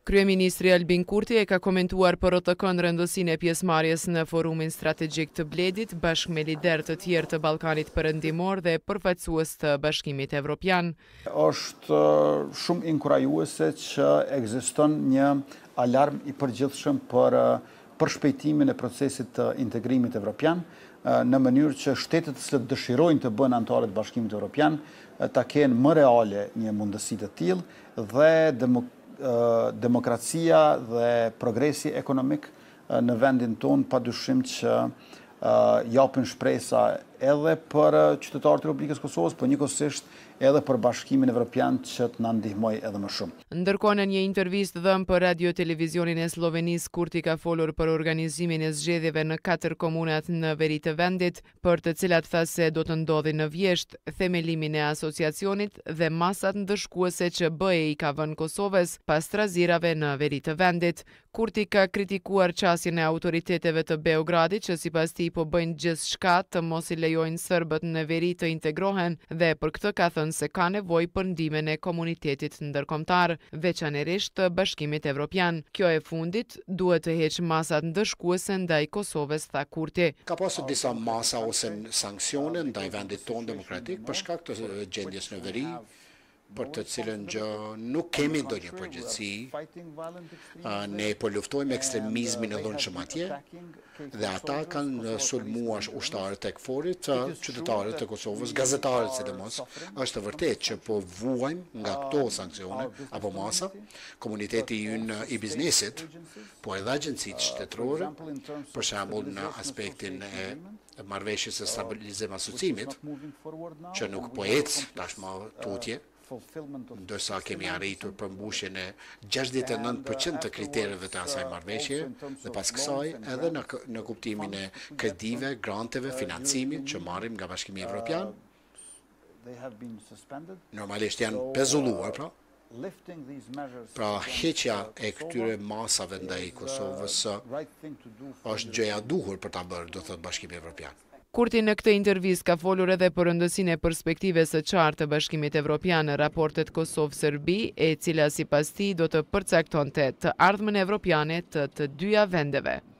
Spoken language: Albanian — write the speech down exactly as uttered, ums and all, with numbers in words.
Kryeministri Albin Kurti e ka komentuar për O T K-n rëndësinë e pjesëmarrjes në forumin strategjik të Bledit bashkë me lider të tjerë të Ballkanit Perëndimor dhe përfaqësues të Bashkimit Evropian. Është shumë inkurajuese që ekziston një alarm i përgjithshëm për përshpejtimin e procesit të integrimit evropian, në mënyrë që shtetet të cilët dëshirojnë të bëhen anëtarë të Bashkimit Evropian ta kenë më reale një mundësi të tillë dhe demok demokracia dhe progresi ekonomik në vendin tonë padyshim që japin shpresa edhe për qytetarët e Republikës Kosovës, por njëkohësisht edhe për Bashkimin Evropian që të na ndihmojë edhe më shumë. Ndërkohë në një intervistë dhënë për radio televizionin e Slovenisë, Kurti ka folur për organizimin e zgjedhjeve në katër komunat në veri të vendit, për të cilat tha se do të ndodhin në vjesht, themelimin e asociacionit dhe masat ndëshkuese që B E I ka vënë Kosovës pas trazirave në veri të vendit. Kurti ka kritikuar qasjen e autoriteteve të Beogradit që sipas tij po bëjnë gjithçka të mos i lejojnë serbët në veri të integrohen dhe për këtë ka thënë se ka nevojë për ndihmën e komunitetit ndërkombëtar, veçanërisht të Bashkimit Evropian. Kjo e fundit duhet të heqë masat ndëshkuese ndaj Kosovës, tha Kurti. Ka pasur disa masa ose sanksione ndaj vendit tonë demokratik për shkak të gjendjes në veri, për të cilën gjë nuk kemi ndonjë përgjegjësi. Ne po luftojmë ekstremizmin e dhunshëm atje dhe ata kanë sulmuar ushtarët e KFOR-it, qytetarët e Kosovës, gazetarët sidomos. Është vërtet që po vuajmë nga këto sanksione apo masa, komuniteti ynë i biznesit, po edhe agjencitë shtetërore, për shembull në aspektin e marrëveshjes së stabilizim asociimit, që nuk po ecë tashmë tutje, ndërsa kemi arritur përmbushjen e gjashtëdhjetë e nëntë përqind të kritereve të asaj marrëveshje dhe pas kësaj edhe në, në kuptimin e kredive, granteve, financimit që marrim nga Bashkimi Evropian. Normalisht janë pezulluar, pra. Pra heqja e këtyre masave ndaj Kosovës është gjëja duhur për ta bërë, do thotë Bashkimi Evropian. Kurti në këtë intervistë ka folur edhe për rëndësinë e perspektives së qartë të Bashkimit Evropian në raportet Kosovë-Serbi, e cila sipas tij do të përcaktonte të ardhmen evropiane të të dyja vendeve.